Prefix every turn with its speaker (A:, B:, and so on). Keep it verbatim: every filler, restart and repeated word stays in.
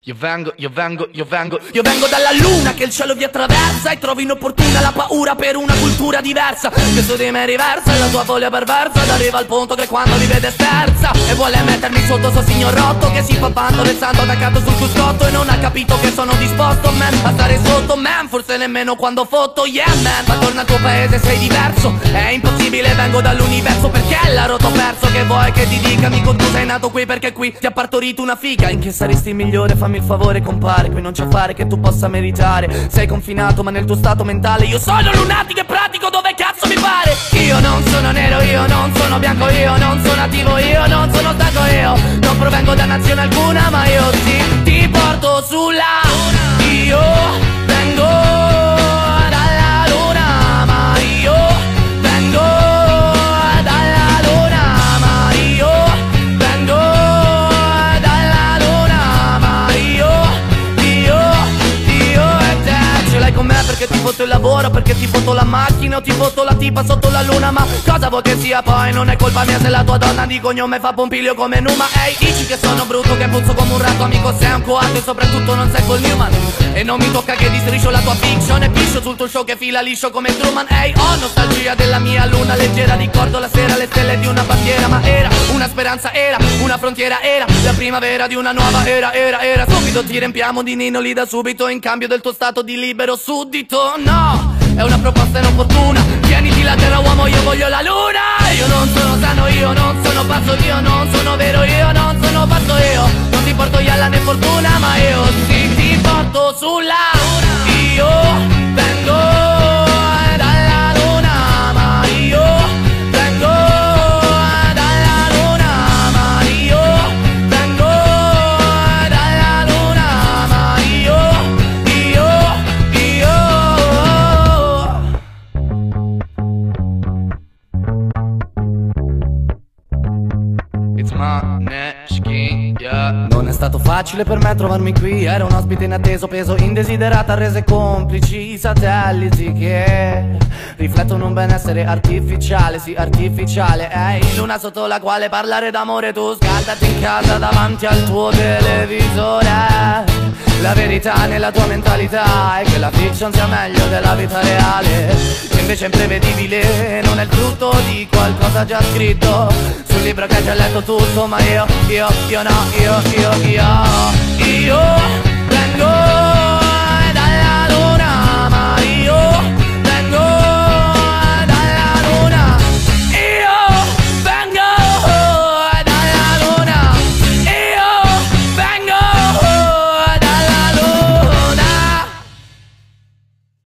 A: Io vengo, io vengo, io vengo, io vengo dalla luna che il cielo vi attraversa e trovo inopportuna la paura per una cultura diversa che su di me riversa e la tua foglia perversa ed arriva al punto che quando mi vede sterza e vuole mettermi sotto suo signor rotto che si fa bando del santo attaccato sul cruscotto e non ha capito che sono disposto, man, a stare sotto, man, forse nemmeno quando fotto, yeah, man. Ma torna al tuo paese, sei diverso, è impossibile, vengo dall'universo perché l'ha rotto perso, che vuoi che ti dica, amico, tu sei nato qui perché qui ti ha partorito una figa, in che saresti il migliore, fammi il favore compare, qui non c'è affare che tu possa meritare, sei confinato ma nel tuo stato mentale io sono lunatico e pratico dove cazzo mi pare. Io non sono nero, io non sono bianco, io non sono attivo, io non sono stanco, io non provengo da nazione alcuna ma io sì, ti porto sulla luna. Io vengo dalla luna, ma io vengo dalla luna, ma io vengo dalla luna, ma io, io, io e te. Ce l'hai con me perché ti foto il lavoro, perché ti foto la macchina o ti foto la tipa sotto la luna, ma cosa vuoi che sia poi? Non è colpa mia se la tua donna di cognome fa Pompilio come Numa. Ehi, hey, dici che sono brutto, che puzzo come un ratto, amico sei un coatto e soprattutto non sei col Newman. E non mi tocca che distriscio la tua fiction e piscio sul tuo show che fila liscio come Truman. Ehi, hey, ho nostalgia della mia luna leggera, ricordo la sera le stelle di una bandiera, ma era una speranza, era una frontiera, era la primavera di una nuova era, era, era. Subito ti riempiamo di ninoli da subito in cambio del tuo stato di libero suddito. No, è una proposta inopportuna, tieniti la terra uomo, io voglio la luna. Io non sono sano, io non sono pazzo, io non sono vero, io non sono pazzo, io non ti porto ialla né fortuna, ma io sì ti porto sulla luna. Io vengo dalla luna, ma io vengo dalla luna, ma io vengo dalla luna, ma io, io, io. It's Måneskin, yeah. Non è stato facile per me trovarmi qui, ero un ospite inatteso, peso indesiderata, rese complici i satelliti che riflettono un benessere artificiale, sì artificiale. Ehi, hey, luna sotto la quale parlare d'amore, tu scaldati in casa davanti al tuo televisore. La verità nella tua mentalità è che la fiction sia meglio della vita reale, che invece è imprevedibile, non è il frutto di qualcosa già scritto sul libro che hai già letto tutto, ma io, io, io no, io, io, io